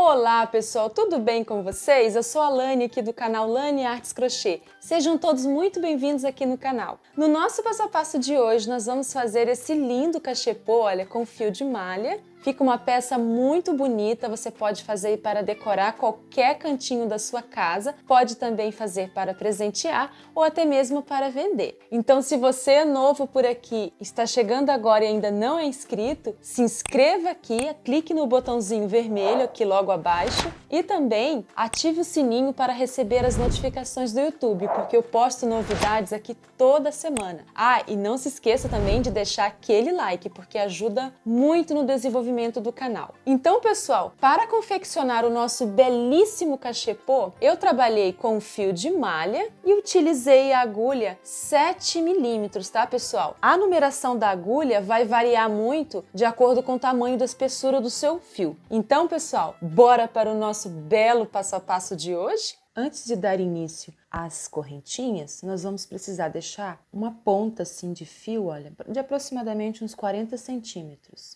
Olá pessoal, tudo bem com vocês? Eu sou a Lani aqui do canal Lani Artes Crochê. Sejam todos muito bem-vindos aqui no canal. No nosso passo a passo de hoje nós vamos fazer esse lindo cachepô, olha, com fio de malha. Fica uma peça muito bonita, você pode fazer para decorar qualquer cantinho da sua casa, pode também fazer para presentear ou até mesmo para vender. Então, se você é novo por aqui, está chegando agora e ainda não é inscrito, se inscreva aqui, clique no botãozinho vermelho aqui logo abaixo e também ative o sininho para receber as notificações do YouTube, porque eu posto novidades aqui toda semana. Ah, e não se esqueça também de deixar aquele like, porque ajuda muito no desenvolvimento do canal. Então, pessoal, para confeccionar o nosso belíssimo cachepô, eu trabalhei com fio de malha e utilizei a agulha 7 milímetros, tá, pessoal? A numeração da agulha vai variar muito de acordo com o tamanho da espessura do seu fio. Então, pessoal, bora para o nosso belo passo a passo de hoje? Antes de dar início às correntinhas, nós vamos precisar deixar uma ponta assim de fio, olha, de aproximadamente uns 40 centímetros.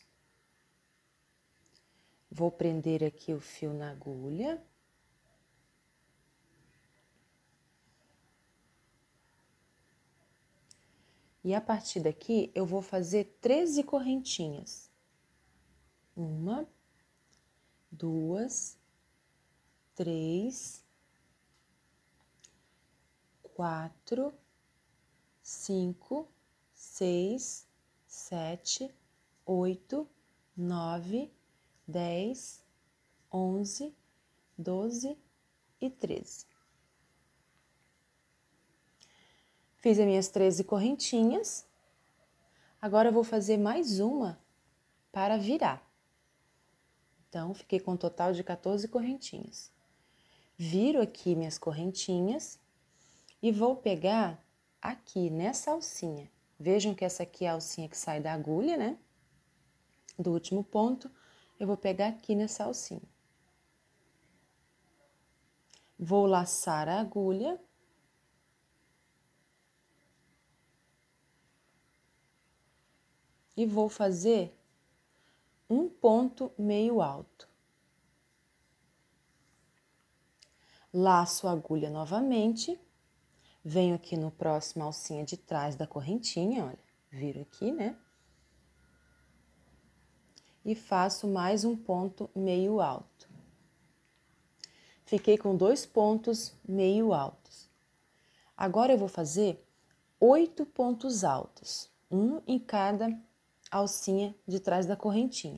Vou prender aqui o fio na agulha. E a partir daqui, eu vou fazer 13 correntinhas. 1, 2, 3, 4, 5, 6, 7, 8, 9, 10, 11, 12 e 13. Fiz as minhas 13 correntinhas. Agora eu vou fazer mais uma para virar. Então, fiquei com um total de 14 correntinhas. Viro aqui minhas correntinhas e vou pegar aqui nessa alcinha. Vejam que essa aqui é a alcinha que sai da agulha, né? Do último ponto. Eu vou pegar aqui nessa alcinha. Vou laçar a agulha. E vou fazer um ponto meio alto. Laço a agulha novamente. Venho aqui no próximo alcinha de trás da correntinha, olha. Viro aqui, né? E faço mais um ponto meio alto. Fiquei com 2 pontos meio altos. Agora eu vou fazer 8 pontos altos, um em cada alcinha de trás da correntinha.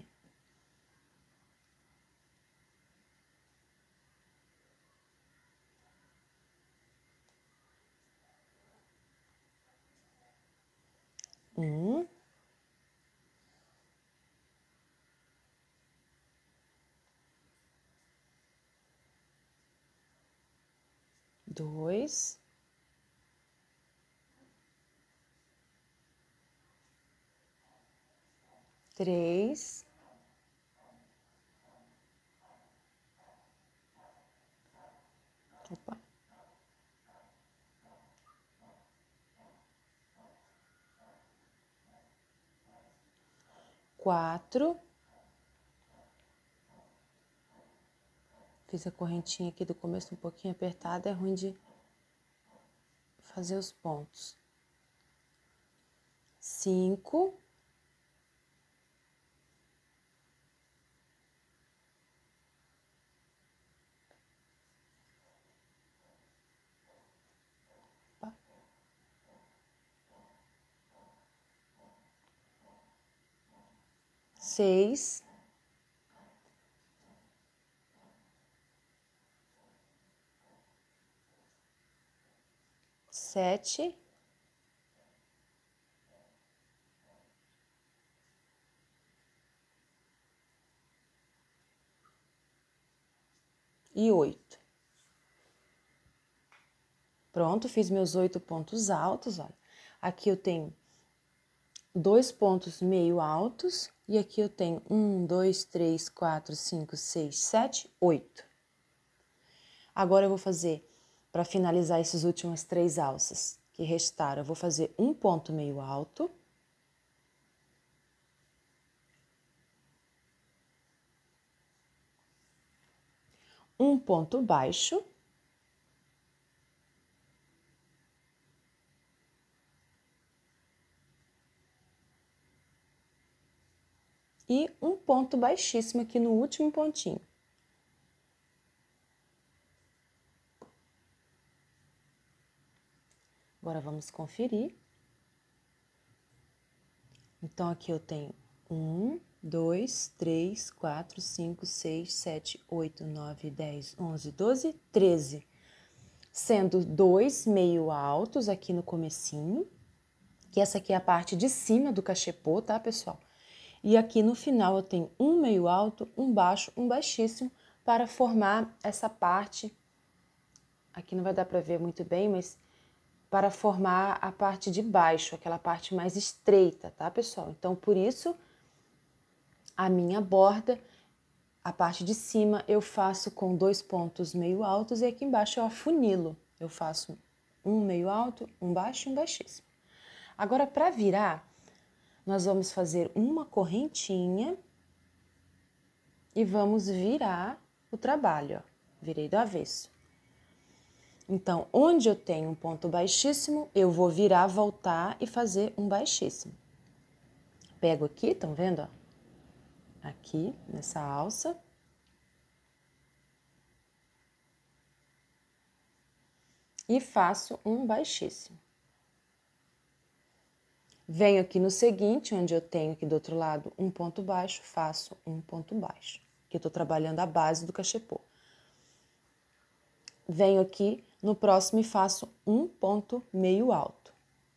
Um. 2, 3, 4. Fiz a correntinha aqui do começo um pouquinho apertada, é ruim de fazer os pontos. 5. 6. 7. 8. Pronto, fiz meus 8 pontos altos, olha. Aqui eu tenho 2 pontos meio altos e aqui eu tenho 1, 2, 3, 4, 5, 6, 7, 8. Agora eu vou fazer, para finalizar essas últimas 3 alças que restaram, eu vou fazer um ponto meio alto. um ponto baixo, e um ponto baixíssimo aqui no último pontinho. Agora, vamos conferir. Então, aqui eu tenho 1, 2, 3, 4, 5, 6, 7, 8, 9, 10, 11, 12, 13. Sendo 2 meio altos aqui no comecinho, que essa aqui é a parte de cima do cachepô, tá, pessoal? E aqui no final eu tenho um meio alto, um baixo, um baixíssimo, para formar essa parte. Aqui não vai dar para ver muito bem, mas para formar a parte de baixo, aquela parte mais estreita, tá, pessoal? Então, por isso, a minha borda, a parte de cima, eu faço com 2 pontos meio altos e aqui embaixo eu afunilo. Eu faço um meio alto, um baixo e um baixíssimo. Agora, para virar, nós vamos fazer uma correntinha e vamos virar o trabalho, ó. Virei do avesso. Então, onde eu tenho um ponto baixíssimo, eu vou virar, voltar e fazer um baixíssimo. Pego aqui, estão vendo, ó? Aqui, nessa alça. E faço um baixíssimo. Venho aqui no seguinte, onde eu tenho aqui do outro lado um ponto baixo, faço um ponto baixo. Que eu tô trabalhando a base do cachepô. Venho aqui no próximo e faço um ponto meio alto.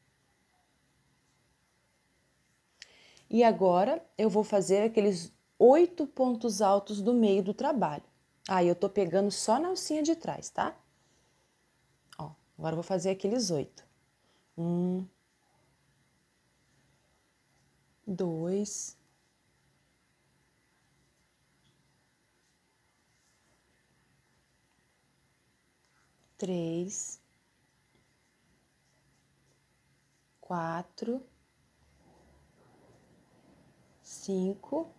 E agora, eu vou fazer aqueles 8 pontos altos do meio do trabalho. Aí, eu tô pegando só na alcinha de trás, tá? Ó, agora eu vou fazer aqueles 8. 1, 2, 3, 4, 5,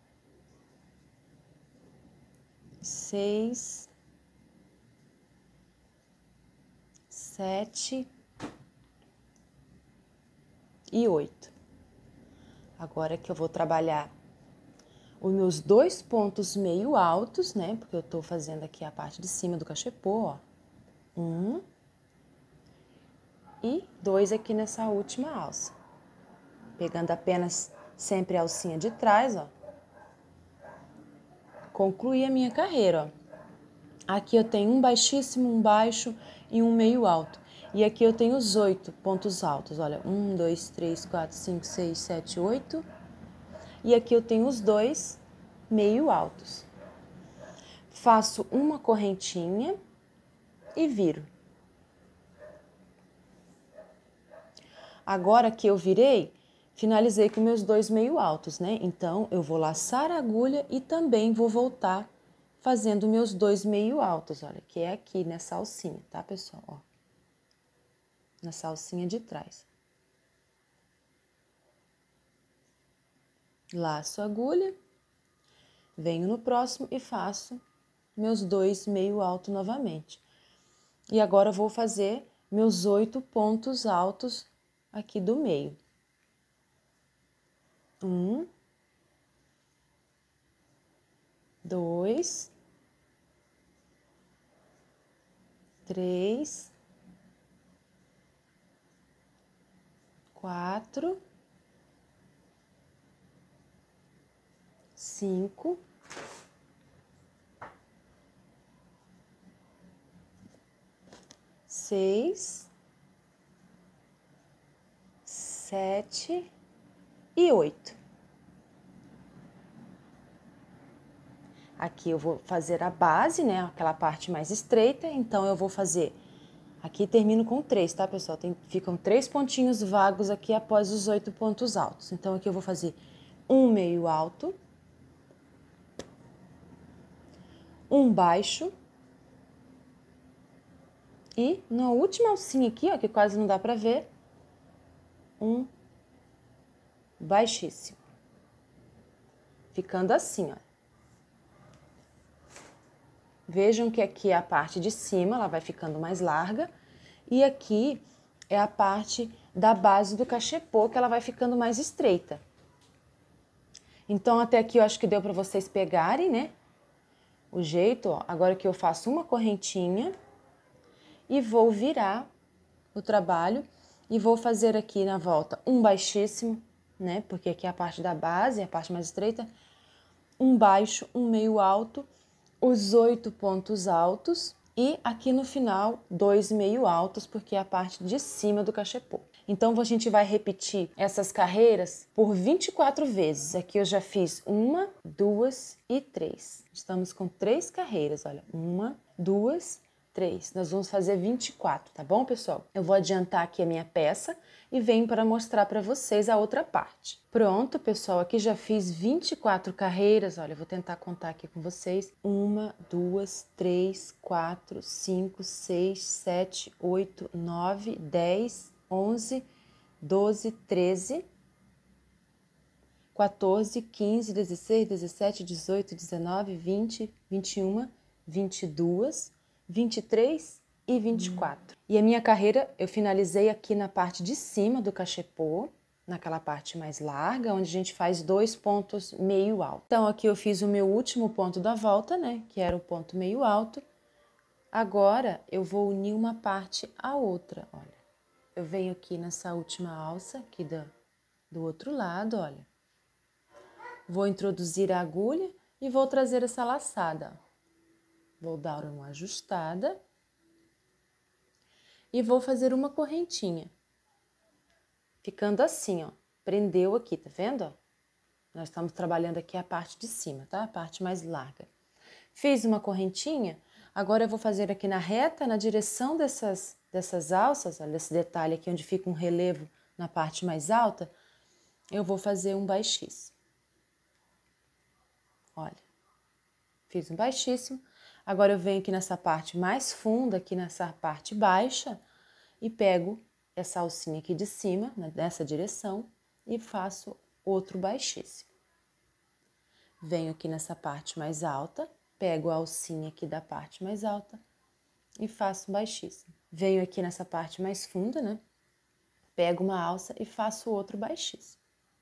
6, 7 e 8. Agora que eu vou trabalhar os meus 2 pontos meio altos, né? Porque eu tô fazendo aqui a parte de cima do cachepô, ó. 1 e 2 aqui nessa última alça. Pegando apenas sempre a alcinha de trás, ó. Concluí a minha carreira, ó. Aqui eu tenho um baixíssimo, um baixo e um meio alto. E aqui eu tenho os 8 pontos altos, olha. 1, 2, 3, 4, 5, 6, 7, 8. E aqui eu tenho os 2 meio altos. Faço uma correntinha e viro. Agora que eu virei, finalizei com meus 2 meio altos, né? Então, eu vou laçar a agulha e também vou voltar fazendo meus 2 meio altos, olha, que é aqui nessa alcinha, tá, pessoal? Ó, nessa alcinha de trás. Laço a agulha, venho no próximo e faço meus 2 meio alto novamente. E agora eu vou fazer meus 8 pontos altos aqui do meio. 1, 2, 3, 4, 5, 6, 7 e 8. Aqui eu vou fazer a base, né? Aquela parte mais estreita, então eu vou fazer... Aqui termino com 3, tá, pessoal? Ficam 3 pontinhos vagos aqui após os 8 pontos altos. Então, aqui eu vou fazer um meio alto, um baixo e na última alcinha aqui, ó, que quase não dá pra ver, um baixíssimo. Ficando assim, ó. Vejam que aqui é a parte de cima, ela vai ficando mais larga. E aqui é a parte da base do cachepô, que ela vai ficando mais estreita. Então, até aqui eu acho que deu para vocês pegarem, né? O jeito, ó. Agora que eu faço uma correntinha e vou virar o trabalho e vou fazer aqui na volta um baixíssimo, né? Porque aqui é a parte da base, é a parte mais estreita. Um baixo, um meio alto, os 8 pontos altos e aqui no final 2 meio altos, porque é a parte de cima do cachepô. Então a gente vai repetir essas carreiras por 24 vezes. Aqui eu já fiz 1, 2 e 3. Estamos com 3 carreiras, olha, 1, 2, 3. Nós vamos fazer 24, tá bom, pessoal? Eu vou adiantar aqui a minha peça e venho para mostrar para vocês a outra parte. Pronto, pessoal, aqui já fiz 24 carreiras, olha, eu vou tentar contar aqui com vocês. 1, 2, 3, 4, 5, 6, 7, 8, 9, 10, 11, 12, 13, 14, 15, 16, 17, 18, 19, 20, 21, 22, 23 e 24. E a minha carreira eu finalizei aqui na parte de cima do cachepô, naquela parte mais larga, onde a gente faz 2 pontos meio alto. Então aqui eu fiz o meu último ponto da volta, né, que era o ponto meio alto. Agora eu vou unir uma parte à outra, olha. Eu venho aqui nessa última alça aqui do outro lado, olha. Vou introduzir a agulha e vou trazer essa laçada. Vou dar uma ajustada e vou fazer uma correntinha. Ficando assim, ó. Prendeu aqui, tá vendo? Ó? Nós estamos trabalhando aqui a parte de cima, tá? A parte mais larga. Fiz uma correntinha, agora eu vou fazer aqui na reta, na direção dessas alças, olha esse detalhe aqui onde fica um relevo na parte mais alta, eu vou fazer um baixíssimo. Olha, fiz um baixíssimo. Agora eu venho aqui nessa parte mais funda, aqui nessa parte baixa, e pego essa alcinha aqui de cima, nessa direção, e faço outro baixíssimo. Venho aqui nessa parte mais alta, pego a alcinha aqui da parte mais alta e faço um baixíssimo. Venho aqui nessa parte mais funda, né? Pego uma alça e faço outro baixíssimo.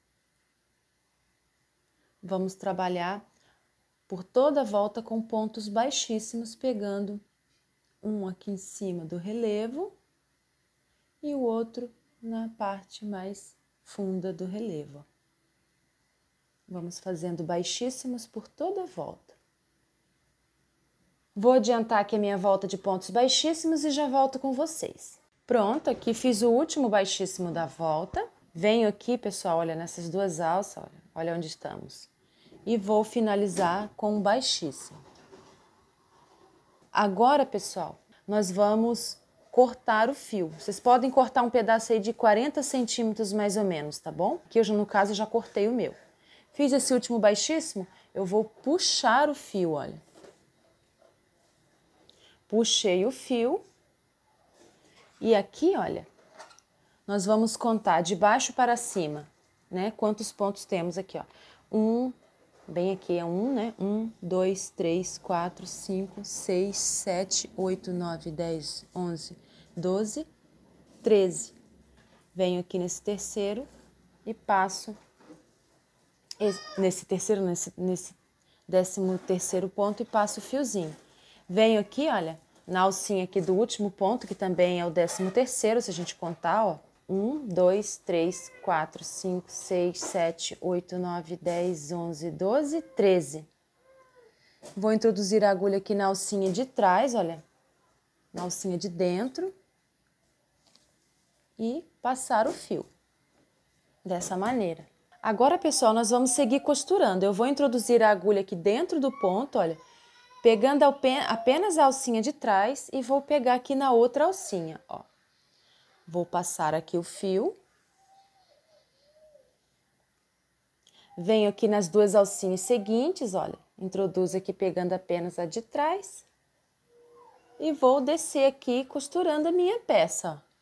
Vamos trabalhar por toda a volta com pontos baixíssimos, pegando um aqui em cima do relevo e o outro na parte mais funda do relevo. Vamos fazendo baixíssimos por toda a volta. Vou adiantar aqui a minha volta de pontos baixíssimos e já volto com vocês. Pronto, aqui fiz o último baixíssimo da volta. Venho aqui, pessoal, olha, nessas duas alças, olha onde estamos. E vou finalizar com um baixíssimo. Agora, pessoal, nós vamos cortar o fio. Vocês podem cortar um pedaço aí de 40 centímetros mais ou menos, tá bom? Aqui eu, no caso, já cortei o meu. Fiz esse último baixíssimo, eu vou puxar o fio, olha. Puxei o fio e aqui, olha, nós vamos contar de baixo para cima, né? Quantos pontos temos aqui, ó. Bem aqui é 1, né? 1, 2, 3, 4, 5, 6, 7, 8, 9, 10, 11, 12, 13. Venho aqui nesse terceiro e passo nesse 13º ponto e passo o fiozinho. Venho aqui, olha, na alcinha aqui do último ponto, que também é o 13º, se a gente contar, ó. 1, 2, 3, 4, 5, 6, 7, 8, 9, 10, 11, 12, 13. Vou introduzir a agulha aqui na alcinha de trás, olha, na alcinha de dentro e passar o fio, dessa maneira. Agora, pessoal, nós vamos seguir costurando. Eu vou introduzir a agulha aqui dentro do ponto, olha, pegando apenas a alcinha de trás e vou pegar aqui na outra alcinha, ó. Vou passar aqui o fio. Venho aqui nas duas alcinhas seguintes, olha, introduzo aqui pegando apenas a de trás. E vou descer aqui costurando a minha peça, ó.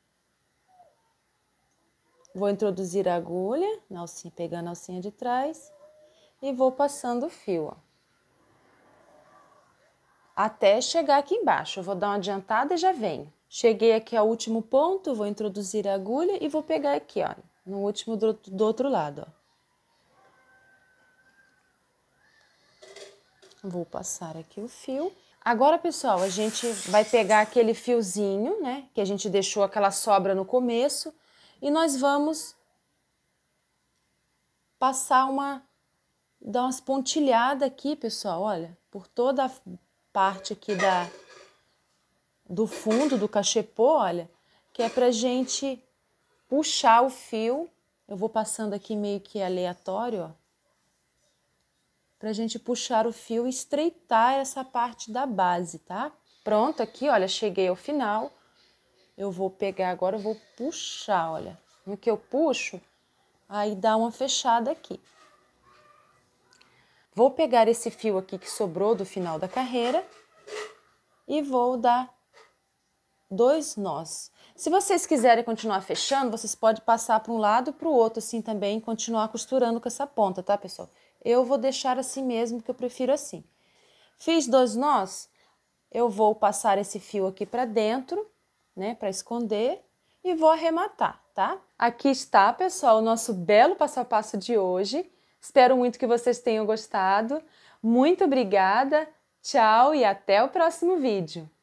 Vou introduzir a agulha, na alcinha, pegando a alcinha de trás, e vou passando o fio, ó. até chegar aqui embaixo. Eu vou dar uma adiantada e já venho. Cheguei aqui ao último ponto, vou introduzir a agulha e vou pegar aqui, ó, no último do outro lado, ó. Vou passar aqui o fio. Agora, pessoal, a gente vai pegar aquele fiozinho, né, que a gente deixou aquela sobra no começo e nós vamos passar dar umas pontilhadas aqui, pessoal, olha, por toda a parte aqui do fundo do cachepô, olha, que é pra gente puxar o fio. Eu vou passando aqui meio que aleatório, ó, pra gente puxar o fio e estreitar essa parte da base, tá? Pronto, aqui, olha, cheguei ao final. Eu vou pegar agora, eu vou puxar, olha. No que eu puxo, aí dá uma fechada aqui. Vou pegar esse fio aqui que sobrou do final da carreira e vou dar 2 nós. Se vocês quiserem continuar fechando, vocês podem passar para um lado e para o outro assim também, continuar costurando com essa ponta, tá, pessoal? Eu vou deixar assim mesmo, que eu prefiro assim. Fiz 2 nós, eu vou passar esse fio aqui para dentro, né, para esconder e vou arrematar, tá? Aqui está, pessoal, o nosso belo passo a passo de hoje. Espero muito que vocês tenham gostado. Muito obrigada, tchau e até o próximo vídeo.